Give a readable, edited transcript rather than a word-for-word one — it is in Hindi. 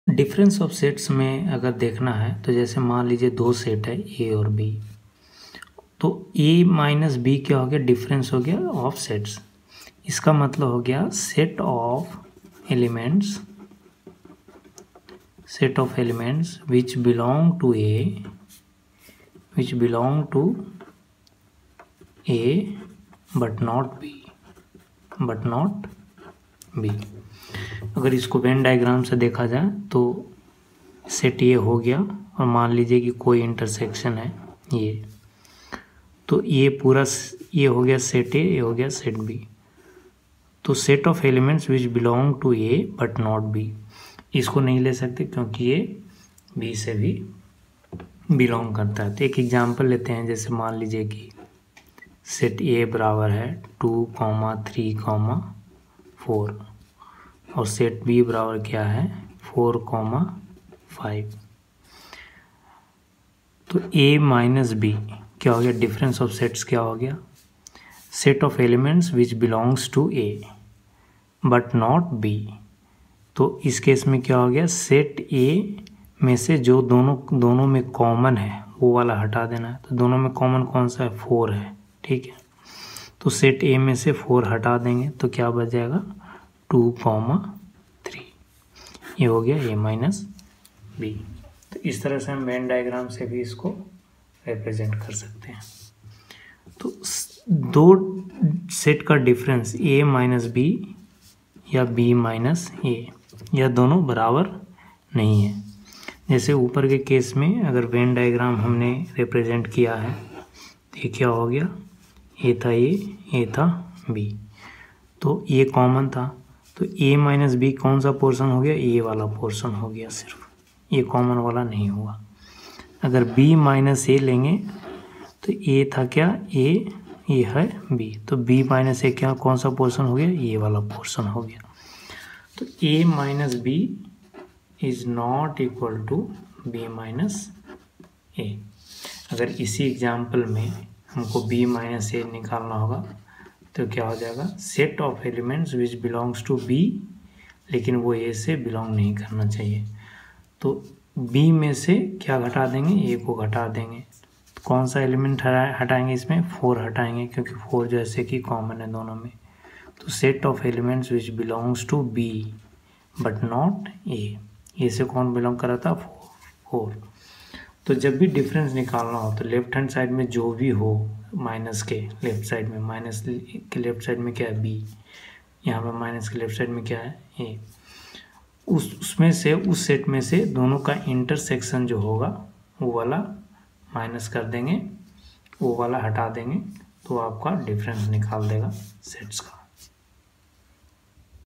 डिफरेंस ऑफ सेट्स में अगर देखना है तो जैसे मान लीजिए दो सेट है ए और बी, तो ए माइनस बी क्या हो गया, डिफरेंस हो गया ऑफ सेट्स। इसका मतलब हो गया set of elements which belong to A but not B. अगर इसको वेन डायग्राम से देखा जाए तो सेट ये हो गया और मान लीजिए कि कोई इंटरसेक्शन है ये, तो ये पूरा ये हो गया सेट ए, ये हो गया सेट बी। तो set of elements which belong to A but not B, इसको नहीं ले सकते क्योंकि ये बी से भी बिलोंग करता है। तो एक एग्जांपल लेते हैं, जैसे मान लीजिए कि सेट ए बराबर है 2, 3, 4 और सेट बी बराबर क्या है 4, 5। तो ए माइनस बी क्या हो गया, डिफरेंस ऑफ सेट्स क्या हो गया, set of elements which belongs to A but not B. तो इस केस में क्या हो गया, सेट ए में से जो दोनों में कॉमन है वो वाला हटा देना है। तो दोनों में कॉमन कौन सा है, 4 है, ठीक है। तो सेट ए में से 4 हटा देंगे तो क्या बच जाएगा 2, 3। ये हो गया ए माइनस बी। तो इस तरह से हम वेन डायग्राम से भी इसको रिप्रेजेंट कर सकते हैं। तो दो सेट का डिफरेंस ए माइनस बी या बी माइनस ए, यह दोनों बराबर नहीं है। जैसे ऊपर के केस में अगर वेन डायग्राम हमने रिप्रेजेंट किया है तो ये क्या हो गया, ए था ए था बी, तो ये कॉमन था, तो ए माइनस बी कौन सा पोर्शन हो गया, ए वाला पोर्शन हो गया, सिर्फ ये कॉमन वाला नहीं हुआ। अगर बी माइनस ए लेंगे तो ए था क्या, ए है बी, तो बी माइनस ए क्या कौन सा पोर्शन हो गया, ये वाला पोर्शन हो गया। तो A minus B is not equal to B minus A. अगर इसी एग्जाम्पल में हमको बी माइनस ए निकालना होगा तो क्या हो जाएगा, set of elements which belongs to B, लेकिन वो ए से बिलोंग नहीं करना चाहिए। तो बी में से क्या घटा देंगे, ए को घटा देंगे। तो कौन सा एलिमेंट हटाएंगे इसमें, 4 हटाएंगे, क्योंकि 4 जैसे कि कॉमन है दोनों में। तो set of elements which belongs to B but not A से कौन बिलोंग कर रहा था, 4। तो जब भी डिफरेंस निकालना हो तो लेफ्ट हैंड साइड में जो भी हो, माइनस के लेफ्ट साइड में, माइनस के लेफ्ट साइड में क्या है बी, यहाँ पे माइनस के लेफ्ट साइड में क्या है ए, उसमें से उस सेट में से दोनों का इंटरसेक्शन जो होगा वो वाला माइनस कर देंगे, वो वाला हटा देंगे, तो आपका डिफरेंस निकाल देगा सेट्स का।